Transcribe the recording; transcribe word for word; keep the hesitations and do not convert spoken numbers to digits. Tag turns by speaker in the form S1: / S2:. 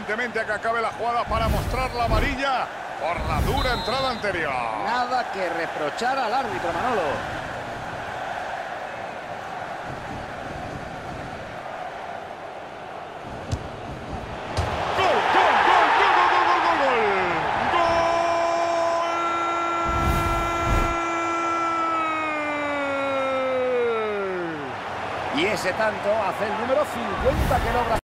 S1: evidentemente, a que acabe la jugada para mostrar la amarilla por la dura entrada anterior.
S2: Nada que reprochar al árbitro, Manolo. Y ese tanto hace el número cincuenta que logra